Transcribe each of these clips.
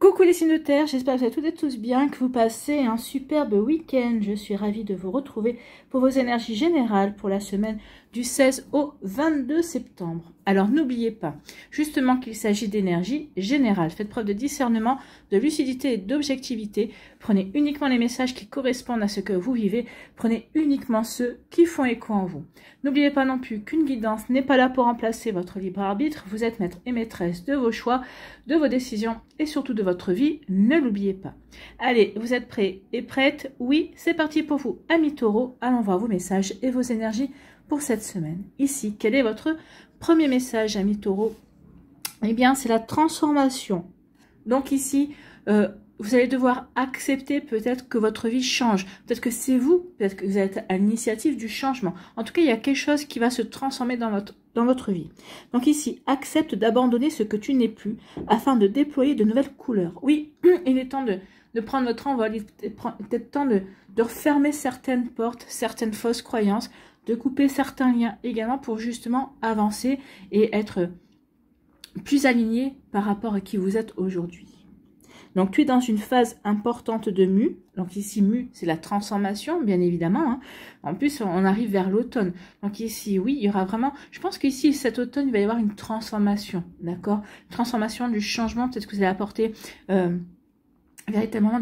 Coucou les signes de terre, j'espère que vous allez toutes et tous bien, que vous passez un superbe week-end. Je suis ravie de vous retrouver pour vos énergies générales pour la semaine du 16 au 22 septembre. Alors n'oubliez pas justement qu'il s'agit d'énergie générale. Faites preuve de discernement, de lucidité et d'objectivité. Prenez uniquement les messages qui correspondent à ce que vous vivez. Prenez uniquement ceux qui font écho en vous. N'oubliez pas non plus qu'une guidance n'est pas là pour remplacer votre libre arbitre. Vous êtes maître et maîtresse de vos choix, de vos décisions et surtout de votre vie. Ne l'oubliez pas. Allez, vous êtes prêts et prêtes? Oui, c'est parti pour vous, amis taureaux. Allons voir vos messages et vos énergies pour cette semaine. Ici, quel est votre premier message, amis taureaux? Eh bien, c'est la transformation. Donc ici, vous allez devoir accepter peut-être que votre vie change. Peut-être que c'est vous, peut-être que vous êtes à l'initiative du changement. En tout cas, il y a quelque chose qui va se transformer dans votre vie. Donc ici, accepte d'abandonner ce que tu n'es plus afin de déployer de nouvelles couleurs. Oui, il est temps de prendre votre envol. Il est peut-être temps de refermer certaines portes, certaines fausses croyances, de couper certains liens également pour justement avancer et être plus aligné par rapport à qui vous êtes aujourd'hui. Donc, tu es dans une phase importante de mue. Donc, ici, mue, c'est la transformation, bien évidemment. Hein. En plus, on arrive vers l'automne. Donc, ici, oui, il y aura vraiment... Je pense qu'ici, cet automne, il va y avoir une transformation, d'accord? Une transformation du changement. Peut-être que vous allez apporter véritablement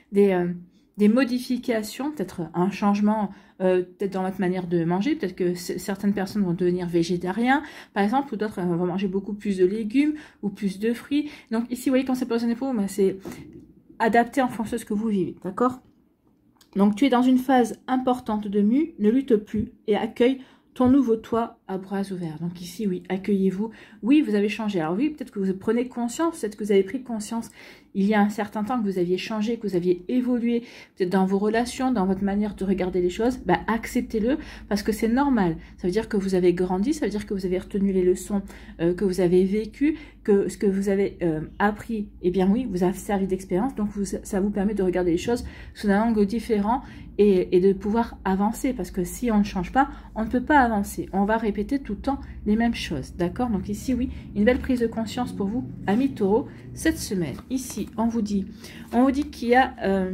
des modifications, peut-être un changement, peut-être dans votre manière de manger. Peut-être que certaines personnes vont devenir végétariens, par exemple, ou d'autres vont manger beaucoup plus de légumes ou plus de fruits. Donc ici, vous voyez, quand c'est positionné pour vous, c'est adapté en fonction de ce que vous vivez, d'accord? Donc tu es dans une phase importante de mue, ne lutte plus et accueille ton nouveau toi à bras ouverts. Donc ici, oui, accueillez-vous. Oui, vous avez changé. Alors oui, peut-être que vous prenez conscience, peut-être que vous avez pris conscience il y a un certain temps que vous aviez changé, que vous aviez évolué, peut-être dans vos relations, dans votre manière de regarder les choses. Bah, acceptez-le parce que c'est normal. Ça veut dire que vous avez grandi, ça veut dire que vous avez retenu les leçons que vous avez vécues, que ce que vous avez appris, eh bien oui, vous a servi d'expérience. Donc ça vous permet de regarder les choses sous un angle différent et de pouvoir avancer. Parce que si on ne change pas, on ne peut pas avancer. On va répéter tout le temps les mêmes choses. D'accord? Donc ici, oui, une belle prise de conscience pour vous, amis taureaux, cette semaine. Ici, on vous dit qu'il y a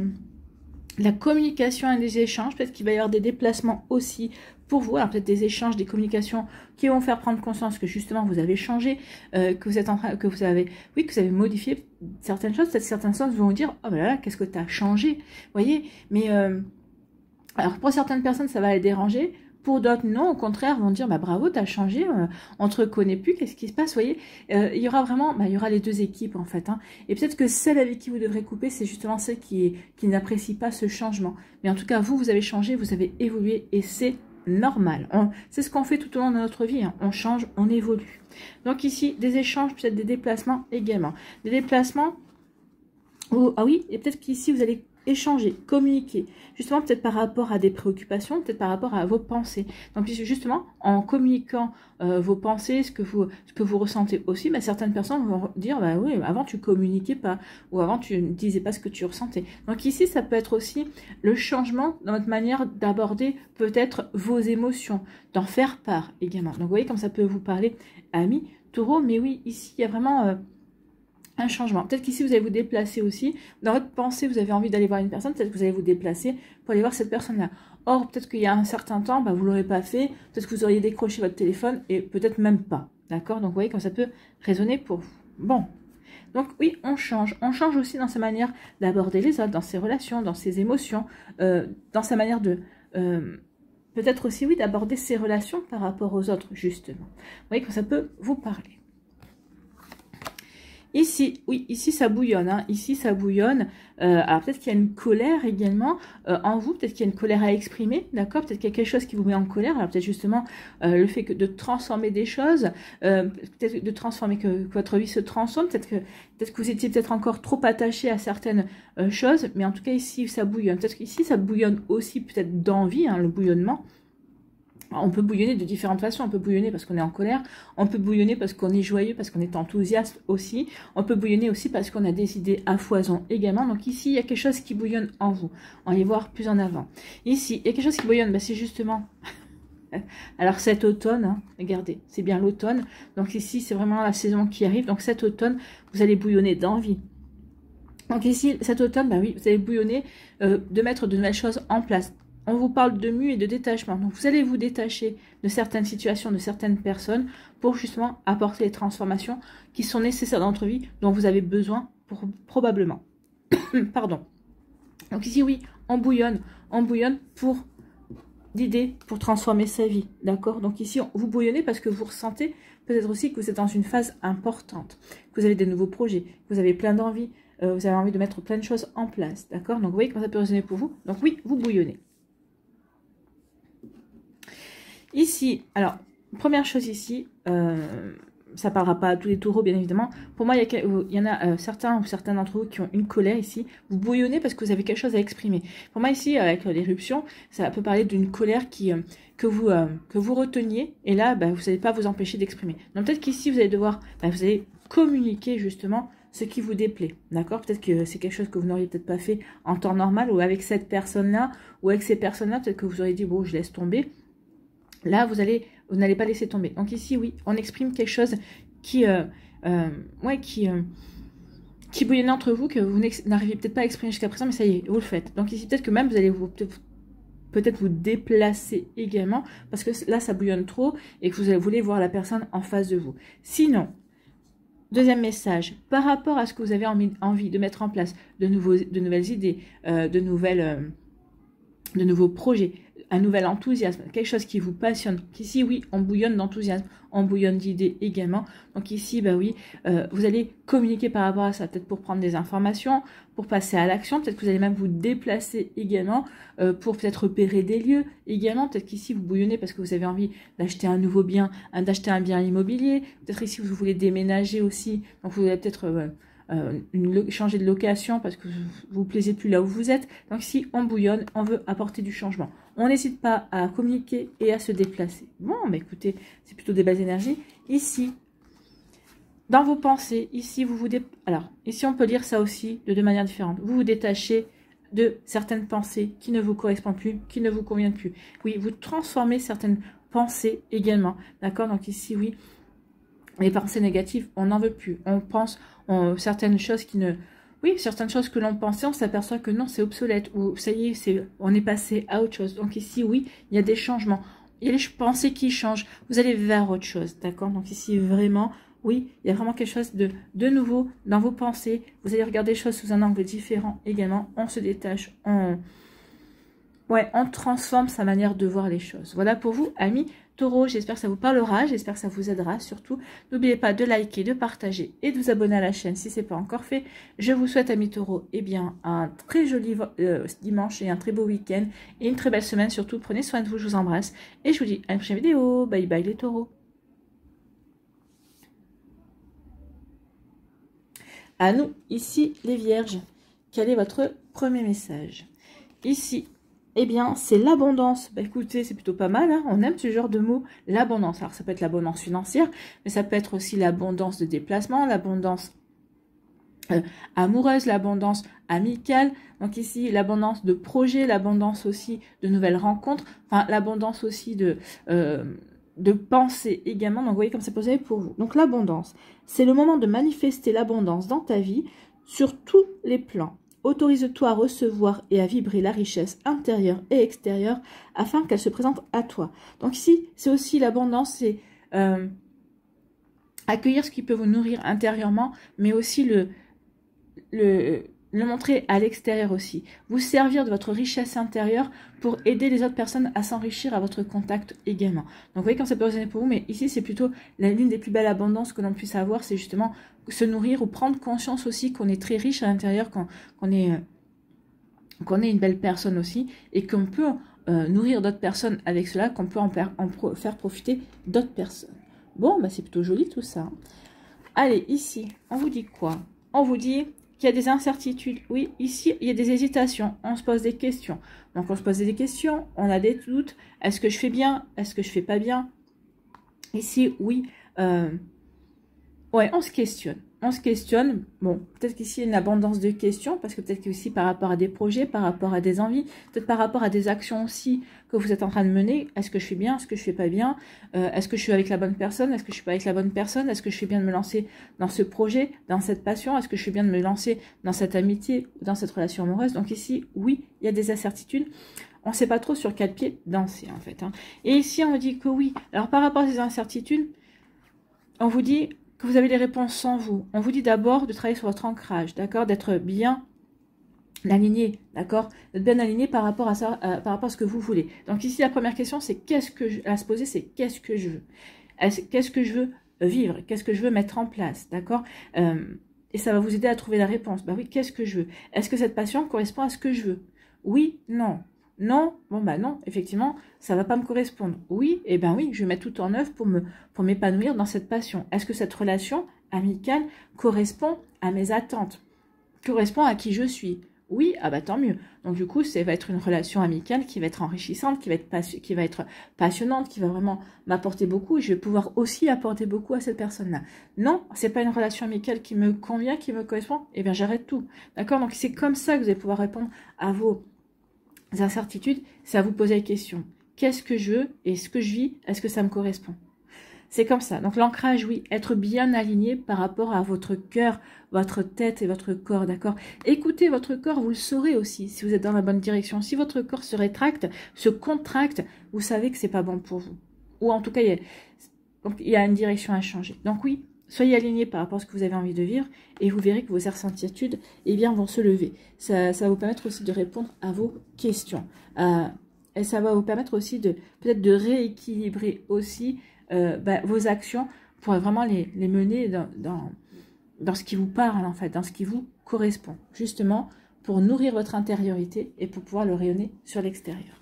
la communication et des échanges. Peut-être qu'il va y avoir des déplacements aussi pour vous. Alors peut-être des échanges, des communications qui vont faire prendre conscience que justement vous avez changé, que vous êtes en train, que vous avez modifié certaines choses. Peut-être certains sens vont vous dire, oh ben là, qu'est-ce que tu as changé, vous voyez. Mais alors pour certaines personnes, ça va les déranger. Pour d'autres, non, au contraire, vont dire, bah, bravo, tu as changé, on ne te reconnaît plus, qu'est-ce qui se passe, vous voyez. Il y aura vraiment, il y aura les deux équipes, en fait. Hein. Et peut-être que celle avec qui vous devrez couper, c'est justement celle qui n'apprécie pas ce changement. Mais en tout cas, vous avez changé, vous avez évolué, et c'est normal. C'est ce qu'on fait tout au long de notre vie. Hein. On change, on évolue. Donc ici, des échanges, peut-être des déplacements également. Des déplacements, ah oui, et peut-être qu'ici, vous allez échanger, communiquer, justement peut-être par rapport à des préoccupations, peut-être par rapport à vos pensées. Donc justement, en communiquant vos pensées, ce que vous ressentez aussi, certaines personnes vont dire, bah oui, avant tu communiquais pas, ou avant tu ne disais pas ce que tu ressentais. Donc ici, ça peut être aussi le changement dans votre manière d'aborder peut-être vos émotions, d'en faire part également. Donc vous voyez comme ça peut vous parler, amis taureaux, mais oui, ici, il y a vraiment... un changement. Peut-être qu'ici, vous allez vous déplacer aussi. Dans votre pensée, vous avez envie d'aller voir une personne. Peut-être que vous allez vous déplacer pour aller voir cette personne-là. Or, peut-être qu'il y a un certain temps, vous ne l'aurez pas fait. Peut-être que vous auriez décroché votre téléphone et peut-être même pas. D'accord? Donc, vous voyez comme ça peut résonner pour vous. Bon. Donc, oui, on change. On change aussi dans sa manière d'aborder les autres, dans ses relations, dans ses émotions, dans sa manière de... peut-être aussi, oui, d'aborder ses relations par rapport aux autres, justement. Vous voyez comme ça peut vous parler. Ici, oui, ici ça bouillonne, hein. Ici ça bouillonne. Alors peut-être qu'il y a une colère également en vous, peut-être qu'il y a une colère à exprimer, d'accord? Peut-être qu'il y a quelque chose qui vous met en colère. Alors peut-être justement le fait de transformer des choses, peut-être de transformer que votre vie se transforme. Peut-être que vous étiez peut-être encore trop attaché à certaines choses, mais en tout cas ici ça bouillonne. Peut-être qu'ici ça bouillonne aussi peut-être d'envie, hein, le bouillonnement. On peut bouillonner de différentes façons. On peut bouillonner parce qu'on est en colère. On peut bouillonner parce qu'on est joyeux, parce qu'on est enthousiaste aussi. On peut bouillonner aussi parce qu'on a des idées à foison également. Donc ici, il y a quelque chose qui bouillonne en vous. On va y voir plus en avant. Ici, il y a quelque chose qui bouillonne. C'est justement... Alors cet automne, hein, regardez, c'est bien l'automne. Donc ici, c'est vraiment la saison qui arrive. Donc cet automne, vous allez bouillonner d'envie. Donc ici, cet automne, bah oui, vous allez bouillonner de mettre de nouvelles choses en place. On vous parle de mue et de détachement. Donc vous allez vous détacher de certaines situations, de certaines personnes pour justement apporter les transformations qui sont nécessaires dans votre vie, dont vous avez besoin probablement. Pardon. Donc ici, oui, on bouillonne pour d'idées, pour transformer sa vie. D'accord? Donc ici, vous bouillonnez parce que vous ressentez peut-être aussi que vous êtes dans une phase importante, que vous avez des nouveaux projets, que vous avez plein d'envies, vous avez envie de mettre plein de choses en place. D'accord? Donc vous voyez comment ça peut résonner pour vous. Donc oui, vous bouillonnez. Ici, alors, première chose ici, ça ne parlera pas à tous les taureaux, bien évidemment. Pour moi, il y en a certains ou certains d'entre vous qui ont une colère ici. Vous bouillonnez parce que vous avez quelque chose à exprimer. Pour moi, ici, avec l'éruption, ça peut parler d'une colère que vous reteniez. Et là, bah, vous n'allez pas vous empêcher d'exprimer. Donc, peut-être qu'ici, vous allez devoir, bah, vous allez communiquer justement ce qui vous déplaît. D'accord? Peut-être que c'est quelque chose que vous n'auriez peut-être pas fait en temps normal ou avec cette personne-là ou avec ces personnes-là. Peut-être que vous auriez dit, bon, je laisse tomber. Là, vous n'allez pas laisser tomber. Donc ici, oui, on exprime quelque chose qui bouillonne entre vous, que vous n'arrivez peut-être pas à exprimer jusqu'à présent, mais ça y est, vous le faites. Donc ici, peut-être que même vous allez peut-être vous déplacer également, parce que là, ça bouillonne trop et que vous voulez voir la personne en face de vous. Sinon, deuxième message, par rapport à ce que vous avez envie de mettre en place, de nouvelles idées, de nouveaux projets, un nouvel enthousiasme, quelque chose qui vous passionne. Ici, oui, on bouillonne d'enthousiasme, on bouillonne d'idées également. Donc ici, bah oui, vous allez communiquer par rapport à ça, peut-être pour prendre des informations, pour passer à l'action, peut-être que vous allez même vous déplacer également, pour peut-être repérer des lieux également. Peut-être qu'ici, vous bouillonnez parce que vous avez envie d'acheter un nouveau bien, d'acheter un bien immobilier. Peut-être ici, vous voulez déménager aussi, donc vous allez peut-être changer de location parce que vous vous plaisez plus là où vous êtes. Donc ici, on bouillonne, on veut apporter du changement. On n'hésite pas à communiquer et à se déplacer. Bon, bah écoutez, c'est plutôt des belles énergies. Ici, dans vos pensées, ici, alors, ici, on peut lire ça aussi de deux manières différentes. Vous vous détachez de certaines pensées qui ne vous correspondent plus, qui ne vous conviennent plus. Oui, vous transformez certaines pensées également. D'accord? Donc ici, oui, les pensées négatives, on n'en veut plus. On pense certaines choses qui ne... Oui, certaines choses que l'on pensait, on s'aperçoit que non, c'est obsolète. Ou ça y est, on est passé à autre chose. Donc ici, oui, il y a des changements. Il y a les pensées qui changent. Vous allez vers autre chose, d'accord? Donc ici, vraiment, oui, il y a vraiment quelque chose de nouveau dans vos pensées. Vous allez regarder les choses sous un angle différent également. On se détache, on transforme sa manière de voir les choses. Voilà pour vous, amis Taureau, j'espère que ça vous parlera, j'espère que ça vous aidera. Surtout, n'oubliez pas de liker, de partager et de vous abonner à la chaîne si ce n'est pas encore fait. Je vous souhaite, amis Taureau, eh bien, un très joli dimanche et un très beau week-end et une très belle semaine. Surtout, prenez soin de vous, je vous embrasse et je vous dis à une prochaine vidéo. Bye bye les Taureaux. À nous, ici, les Vierges, quel est votre premier message? Ici, eh bien, c'est l'abondance. Bah, écoutez, c'est plutôt pas mal, hein. On aime ce genre de mots, l'abondance. Alors, ça peut être l'abondance financière, mais ça peut être aussi l'abondance de déplacement, l'abondance amoureuse, l'abondance amicale. Donc ici, l'abondance de projets, l'abondance aussi de nouvelles rencontres, enfin, l'abondance aussi de pensée également. Donc, vous voyez comme c'est posé pour vous. Donc, l'abondance, c'est le moment de manifester l'abondance dans ta vie sur tous les plans. Autorise-toi à recevoir et à vibrer la richesse intérieure et extérieure afin qu'elle se présente à toi. Donc ici, c'est aussi l'abondance, c'est accueillir ce qui peut vous nourrir intérieurement, mais aussi le montrer à l'extérieur aussi. Vous servir de votre richesse intérieure pour aider les autres personnes à s'enrichir à votre contact également. Donc vous voyez quand ça peut résonner pour vous, mais ici c'est plutôt l'une des plus belles abondances que l'on puisse avoir, c'est justement se nourrir ou prendre conscience aussi qu'on est très riche à l'intérieur, qu'on est une belle personne aussi, et qu'on peut nourrir d'autres personnes avec cela, qu'on peut en faire profiter d'autres personnes. Bon, bah c'est plutôt joli tout ça. Allez, ici, on vous dit quoi? On vous dit qu'il y a des incertitudes. Oui, ici, il y a des hésitations. On se pose des questions. Donc, on se pose des questions, on a des doutes. Est-ce que je fais bien? Est-ce que je fais pas bien? Ici, oui. Ouais, on se questionne. on se questionne. Bon, peut-être qu'ici, il y a une abondance de questions, parce que peut-être qu'ici, par rapport à des projets, par rapport à des envies, peut-être par rapport à des actions aussi que vous êtes en train de mener. Est-ce que je fais bien? Est-ce que je fais pas bien? Est-ce que je suis avec la bonne personne? Est-ce que je suis pas avec la bonne personne? Est-ce que je fais bien de me lancer dans ce projet, dans cette passion? Est-ce que je fais bien de me lancer dans cette amitié ou dans cette relation amoureuse? Donc ici, oui, il y a des incertitudes. On ne sait pas trop sur quel pied danser, en fait. Hein. Et ici, on me dit que oui. Alors, par rapport à ces incertitudes, on vous dit que vous avez les réponses sans vous. On vous dit d'abord de travailler sur votre ancrage, d'accord, d'être bien aligné, d'accord, d'être bien aligné par rapport à ça, par rapport à ce que vous voulez. Donc ici, la première question, c'est qu'est-ce que je, à se poser, c'est qu'est-ce que je veux, qu'est-ce que je veux vivre, qu'est-ce que je veux mettre en place, d'accord, et ça va vous aider à trouver la réponse. Bah oui, qu'est-ce que je veux? Est-ce que cette passion correspond à ce que je veux? Oui, non. Non, bon bah non, effectivement, ça va pas me correspondre. Oui, eh ben oui, je vais mettre tout en œuvre pour m'épanouir dans cette passion. Est-ce que cette relation amicale correspond à mes attentes? Correspond à qui je suis? Oui, ah bah tant mieux. Donc du coup, ça va être une relation amicale qui va être enrichissante, qui va être passionnante, qui va vraiment m'apporter beaucoup. Et je vais pouvoir aussi apporter beaucoup à cette personne-là. Non, c'est pas une relation amicale qui me convient, qui me correspond. Eh bien, j'arrête tout. D'accord? Donc c'est comme ça que vous allez pouvoir répondre à vos incertitudes, c'est à vous poser la question. Qu'est-ce que je veux et ce que je vis, est-ce que ça me correspond? C'est comme ça. Donc l'ancrage, oui, être bien aligné par rapport à votre cœur, votre tête et votre corps, d'accord? Écoutez votre corps, vous le saurez aussi si vous êtes dans la bonne direction. Si votre corps se rétracte, se contracte, vous savez que c'est pas bon pour vous. Ou en tout cas, il y a une direction à changer. Donc oui, soyez alignés par rapport à ce que vous avez envie de vivre et vous verrez que vos incertitudes vont se lever. Ça va vous permettre aussi de répondre à vos questions. Et ça va vous permettre aussi peut-être de rééquilibrer aussi vos actions pour vraiment les mener dans ce qui vous parle, en fait, dans ce qui vous correspond. Justement, pour nourrir votre intériorité et pour pouvoir le rayonner sur l'extérieur.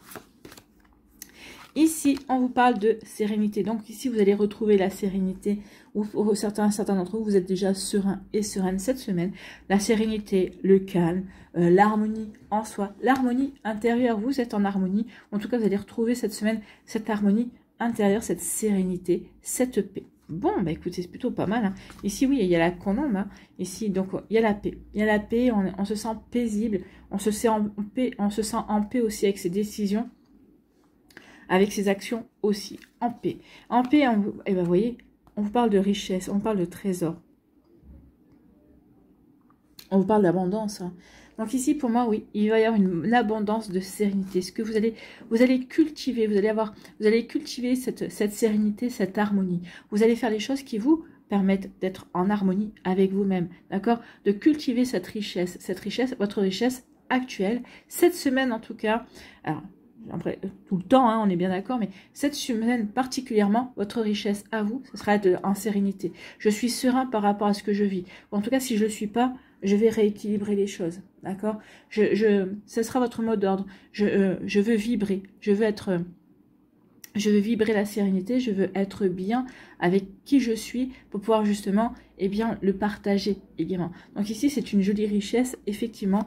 Ici, on vous parle de sérénité. Donc ici, vous allez retrouver la sérénité. Ou pour certains d'entre vous, vous êtes déjà serein et sereine cette semaine. La sérénité, le calme, l'harmonie en soi, l'harmonie intérieure. Vous êtes en harmonie. En tout cas, vous allez retrouver cette semaine cette harmonie intérieure, cette sérénité, cette paix. Bon, bah écoutez, c'est plutôt pas mal. Hein. Ici, oui, il y a la colombe. Hein. Ici, donc, il y a la paix. Il y a la paix, on se sent paisible. On se sent en paix aussi avec ses décisions. Avec ses actions aussi, en paix. En paix, et ben, vous voyez, on vous parle de richesse, on vous parle de trésor. On vous parle d'abondance. Hein. Donc ici, pour moi, oui, il va y avoir une abondance de sérénité. Ce que vous allez cultiver, vous allez cultiver cette sérénité, cette harmonie. Vous allez faire les choses qui vous permettent d'être en harmonie avec vous-même, d'accord? De cultiver cette richesse, votre richesse actuelle. Cette semaine, en tout cas, alors, après, tout le temps, hein, on est bien d'accord, mais cette semaine particulièrement, votre richesse à vous, ce sera en sérénité. Je suis serein par rapport à ce que je vis. Ou en tout cas, si je ne le suis pas, je vais rééquilibrer les choses, d'accord? Ce sera votre mot d'ordre. Je veux vibrer, je veux vibrer la sérénité, je veux être bien avec qui je suis pour pouvoir justement, le partager également. Donc ici, c'est une jolie richesse, effectivement,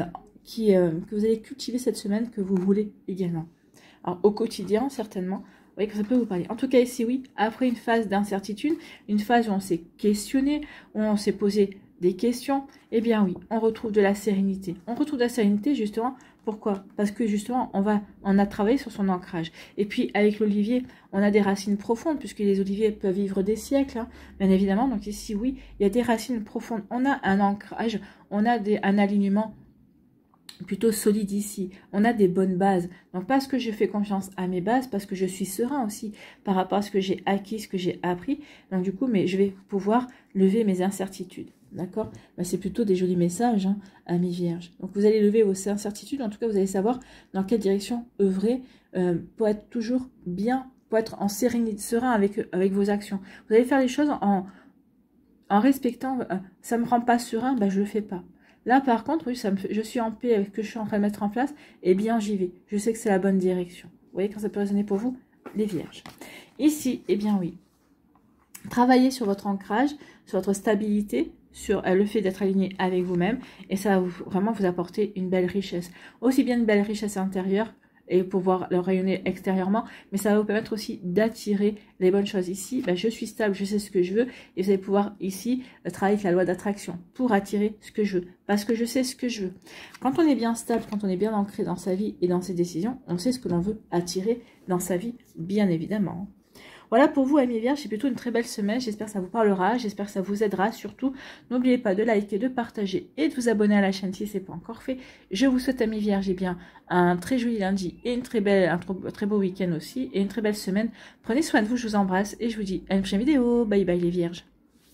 que vous allez cultiver cette semaine, que vous voulez également. Alors, au quotidien, certainement, vous voyez que ça peut vous parler. En tout cas, ici, oui, après une phase d'incertitude, une phase où on s'est questionné, où on s'est posé des questions, oui, on retrouve de la sérénité. On retrouve de la sérénité, justement, pourquoi? Parce que, justement, on a travaillé sur son ancrage. Et puis, avec l'olivier, on a des racines profondes, puisque les oliviers peuvent vivre des siècles, hein, bien évidemment. Donc ici, oui, il y a des racines profondes. On a un ancrage, on a un alignement plutôt solide ici. On a des bonnes bases. Donc, parce que je fais confiance à mes bases, parce que je suis serein aussi par rapport à ce que j'ai acquis, ce que j'ai appris. Donc, du coup, je vais pouvoir lever mes incertitudes. D'accord? C'est plutôt des jolis messages, hein, à mes vierges. Donc, vous allez lever vos incertitudes. En tout cas, vous allez savoir dans quelle direction œuvrer pour être toujours bien, pour être en sérénité, serein avec vos actions. Vous allez faire les choses en respectant. Ça ne me rend pas serein, je ne le fais pas. Là, par contre, oui, je suis en paix avec ce que je suis en train de mettre en place. J'y vais. Je sais que c'est la bonne direction. Vous voyez quand ça peut résonner pour vous, les vierges. Ici, oui. Travaillez sur votre ancrage, sur votre stabilité, sur le fait d'être aligné avec vous-même. Et ça va vraiment vous apporter une belle richesse. Aussi bien une belle richesse intérieure et pouvoir le rayonner extérieurement, mais ça va vous permettre aussi d'attirer les bonnes choses. Ici, je suis stable, je sais ce que je veux, et vous allez pouvoir ici travailler avec la loi d'attraction pour attirer ce que je veux, parce que je sais ce que je veux. Quand on est bien stable, quand on est bien ancré dans sa vie et dans ses décisions, on sait ce que l'on veut attirer dans sa vie, bien évidemment. Voilà pour vous, amis Vierges, c'est plutôt une très belle semaine. J'espère que ça vous parlera, j'espère que ça vous aidera. Surtout, n'oubliez pas de liker, de partager et de vous abonner à la chaîne si ce n'est pas encore fait. Je vous souhaite, amis Vierges, un très joli lundi et un très beau week-end aussi et une très belle semaine. Prenez soin de vous, je vous embrasse et je vous dis à une prochaine vidéo. Bye bye les Vierges.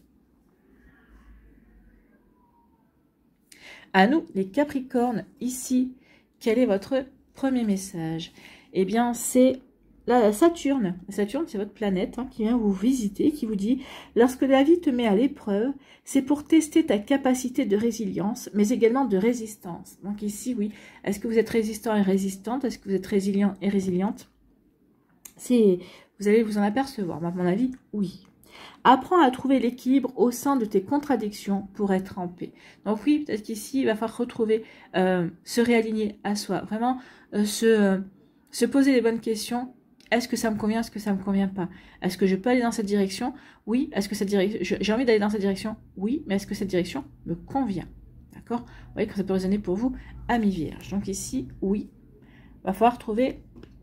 À nous, les Capricornes, ici, quel est votre premier message? Eh bien, c'est la Saturne. Saturne, c'est votre planète qui vient vous visiter, qui vous dit « Lorsque la vie te met à l'épreuve, c'est pour tester ta capacité de résilience, mais également de résistance. » Donc ici, oui, est-ce que vous êtes résistant et résistante? Est-ce que vous êtes résilient et résiliente? Vous allez vous en apercevoir. À mon avis, oui. Apprends à trouver l'équilibre au sein de tes contradictions pour être en paix. Donc oui, peut-être qu'ici, il va falloir retrouver, se réaligner à soi. Vraiment, se poser les bonnes questions. Est-ce que ça me convient? Est-ce que ça ne me convient pas? Est-ce que je peux aller dans cette direction? Oui. Est-ce que cette direction, j'ai envie d'aller dans cette direction? Oui. Mais est-ce que cette direction me convient? D'accord? Vous voyez que ça peut résonner pour vous, amis Vierges. Donc ici, oui. Il va falloir trouver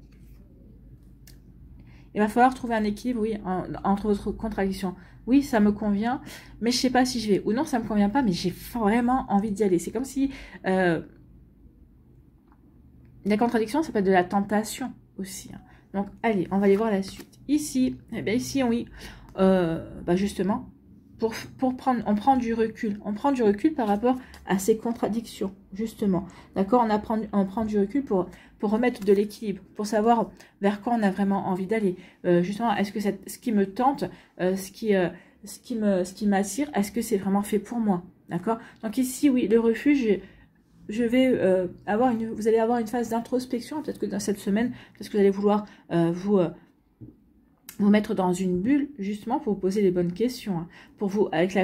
un équilibre, oui, entre votre contradiction. Oui, ça me convient, mais je ne sais pas si je vais. Ou non, ça ne me convient pas, mais j'ai vraiment envie d'y aller. C'est comme si la contradiction, ça peut être de la tentation aussi. Donc, allez, on va aller voir la suite. Ici, eh bien ici, oui, justement, on prend du recul. On prend du recul par rapport à ces contradictions, justement. D'accord? On prend du recul pour remettre de l'équilibre, pour savoir vers quoi on a vraiment envie d'aller. Justement, est-ce que ce qui me tente, ce qui m'attire, est-ce que c'est vraiment fait pour moi? D'accord? Donc ici, oui, le refuge, vous allez avoir une phase d'introspection, peut-être que dans cette semaine, parce que vous allez vouloir vous mettre dans une bulle, justement, pour vous poser les bonnes questions. Pour vous, avec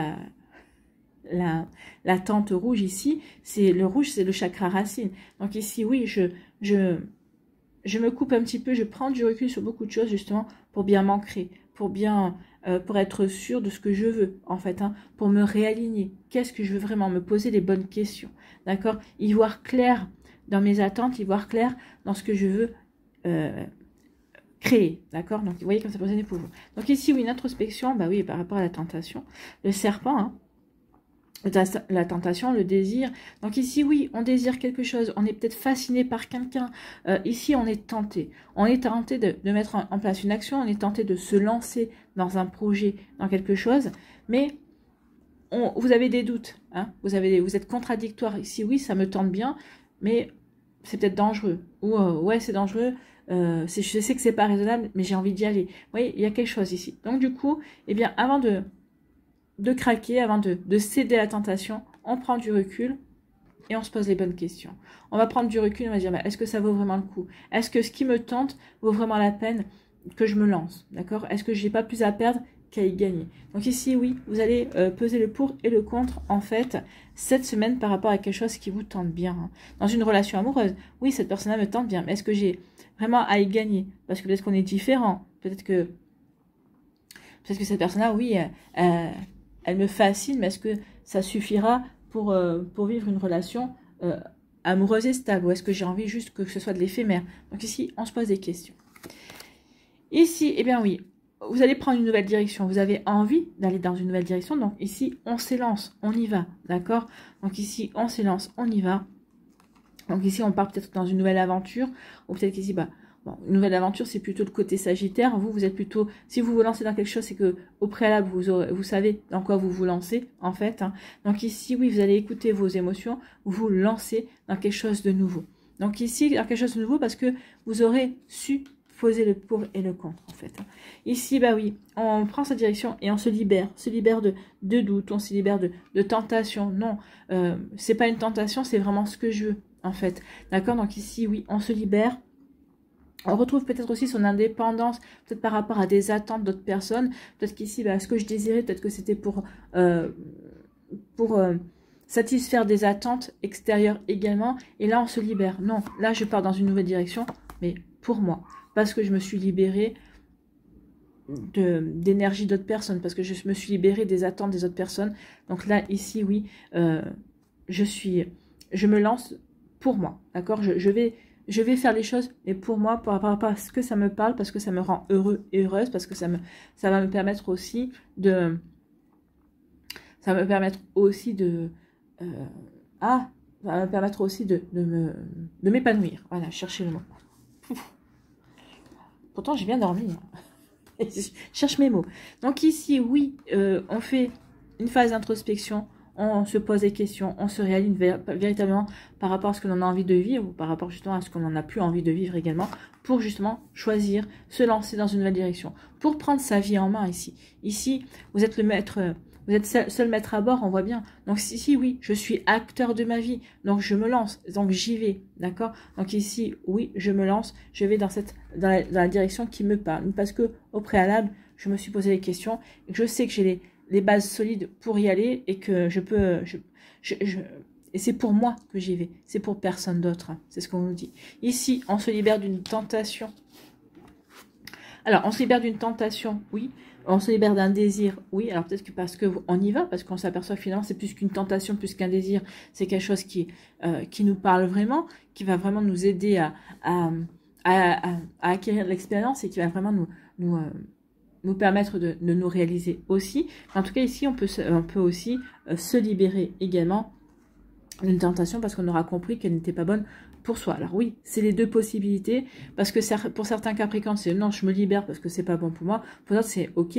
la tente rouge ici, le rouge, c'est le chakra racine. Donc ici, oui, je me coupe un petit peu, je prends du recul sur beaucoup de choses, justement, pour bien m'ancrer, pour être sûr de ce que je veux, en fait, pour me réaligner. Qu'est-ce que je veux vraiment? Me poser les bonnes questions, d'accord? Y voir clair dans mes attentes, y voir clair dans ce que je veux créer, d'accord? Donc, vous voyez comme ça peut résonner pour vous. Donc ici, oui, une introspection, oui, par rapport à la tentation. Le serpent, la tentation, le désir. Donc ici, oui, on désire quelque chose. On est peut-être fasciné par quelqu'un. Ici, on est tenté. On est tenté de mettre en place une action. On est tenté de se lancer dans un projet, dans quelque chose. Mais vous avez des doutes. Vous êtes contradictoire. Ici, oui, ça me tente bien, mais c'est peut-être dangereux. Ou, ouais, c'est dangereux. Je sais que c'est pas raisonnable, mais j'ai envie d'y aller. Vous voyez, il y a quelque chose ici. Donc, du coup, eh bien, avant de craquer, avant de céder à la tentation, on prend du recul et on se pose les bonnes questions. On va prendre du recul et on va dire, est-ce que ça vaut vraiment le coup? Est-ce que ce qui me tente vaut vraiment la peine que je me lance? D'accord? Est-ce que je n'ai pas plus à perdre qu'à y gagner? Donc ici, oui, vous allez peser le pour et le contre, en fait, cette semaine par rapport à quelque chose qui vous tente bien. Dans une relation amoureuse, oui, cette personne-là me tente bien, mais est-ce que j'ai vraiment à y gagner? Parce que peut-être qu'on est différent. Peut-être que cette personne-là, oui, elle me fascine, mais est-ce que ça suffira pour vivre une relation amoureuse et stable? Ou est-ce que j'ai envie juste que ce soit de l'éphémère? Donc ici, on se pose des questions. Ici, eh bien oui, vous allez prendre une nouvelle direction. Vous avez envie d'aller dans une nouvelle direction. Donc ici, on s'élance, on y va, d'accord? Donc ici, on s'élance, on y va. Donc ici, on part peut-être dans une nouvelle aventure. Ou peut-être qu'ici, une nouvelle aventure, c'est plutôt le côté Sagittaire. Vous êtes plutôt, si vous vous lancez dans quelque chose, c'est que au préalable, vous savez dans quoi vous vous lancez, en fait. Donc ici, oui, vous allez écouter vos émotions, vous lancez dans quelque chose de nouveau. Donc ici, dans quelque chose de nouveau, parce que vous aurez su poser le pour et le contre, en fait. Ici, oui, on prend sa direction et on se libère de doute, on se libère de tentation. Non, c'est pas une tentation, c'est vraiment ce que je veux, en fait. D'accord? Donc ici, oui, on se libère. On retrouve peut-être aussi son indépendance, peut-être par rapport à des attentes d'autres personnes. Peut-être qu'ici, ce que je désirais, peut-être que c'était pour satisfaire des attentes extérieures également. Et là, on se libère. Non, là, je pars dans une nouvelle direction, mais pour moi. Parce que je me suis libérée d'énergie d'autres personnes, parce que je me suis libérée des attentes des autres personnes. Donc là, ici, oui, je me lance pour moi, d'accord, je vais faire les choses, mais pour moi, parce que ça me parle, parce que ça me rend heureux et heureuse, parce que ça va me permettre aussi de... Ça va me permettre aussi de... ça va me permettre aussi de m'épanouir. Voilà, chercher le mot. Pourtant, j'ai bien dormi. Je cherche mes mots. Donc ici, oui, on fait une phase d'introspection, on se pose des questions, on se réaligne véritablement par rapport à ce que l'on a envie de vivre, ou par rapport justement à ce qu'on n'en a plus envie de vivre également, pour justement choisir, se lancer dans une nouvelle direction, pour prendre sa vie en main ici. Ici, vous êtes le maître, vous êtes seul maître à bord, on voit bien. Donc ici, oui, je suis acteur de ma vie, donc je me lance, donc j'y vais, d'accord. Donc ici, oui, je me lance, je vais dans la direction qui me parle, parce que au préalable, je me suis posé des questions, et que je sais que j'ai les bases solides pour y aller, et que je peux... et c'est pour moi que j'y vais, c'est pour personne d'autre, hein. C'est ce qu'on nous dit. Ici, on se libère d'une tentation. Alors, on se libère d'une tentation, oui. On se libère d'un désir, oui. Alors, peut-être que parce qu'on y va, parce qu'on s'aperçoit que finalement, c'est plus qu'une tentation, plus qu'un désir. C'est quelque chose qui nous parle vraiment, qui va vraiment nous aider à acquérir de l'expérience et qui va vraiment nous permettre de nous réaliser aussi. En tout cas, ici, on peut aussi se libérer également d'une tentation parce qu'on aura compris qu'elle n'était pas bonne pour soi. Alors oui, c'est les deux possibilités, parce que pour certains Capricornes, c'est non, je me libère parce que c'est pas bon pour moi. Pour d'autres, c'est ok,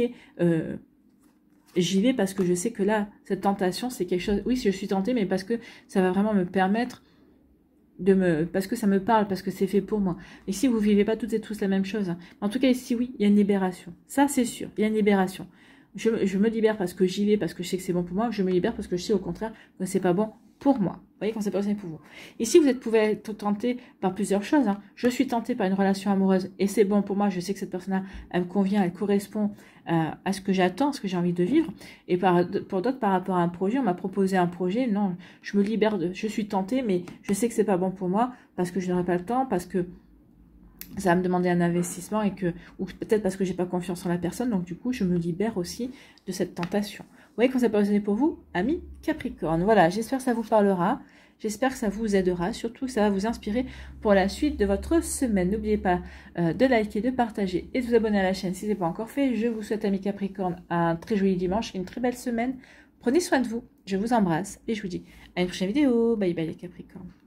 j'y vais parce que je sais que là, cette tentation, c'est quelque chose, oui, je suis tentée, mais parce que ça va vraiment me permettre parce que ça me parle, parce que c'est fait pour moi. Ici, vous vivez pas toutes et tous la même chose, hein. En tout cas, ici, oui, il y a une libération. Ça, c'est sûr, il y a une libération. Je me libère parce que j'y vais, parce que je sais que c'est bon pour moi. Je me libère parce que je sais au contraire que c'est pas bon pour moi. Vous voyez, quand c'est pas bon pour vous. Ici, vous pouvez être tenté par plusieurs choses, hein. Je suis tentée par une relation amoureuse et c'est bon pour moi. Je sais que cette personne-là, elle me convient, elle correspond à ce que j'attends, à ce que j'ai envie de vivre. Et pour d'autres, par rapport à un projet, on m'a proposé un projet. Non, je me libère je suis tentée, mais je sais que c'est pas bon pour moi parce que je n'aurai pas le temps, parce que ça va me demander un investissement ou peut-être parce que j'ai pas confiance en la personne, donc du coup je me libère aussi de cette tentation. Vous voyez quand ça peut résonner pour vous, amis Capricorne. Voilà, j'espère que ça vous parlera, j'espère que ça vous aidera, surtout que ça va vous inspirer pour la suite de votre semaine. N'oubliez pas de liker, de partager et de vous abonner à la chaîne si ce n'est pas encore fait. Je vous souhaite, amis Capricorne, un très joli dimanche et une très belle semaine. Prenez soin de vous, je vous embrasse et je vous dis à une prochaine vidéo. Bye bye les Capricornes.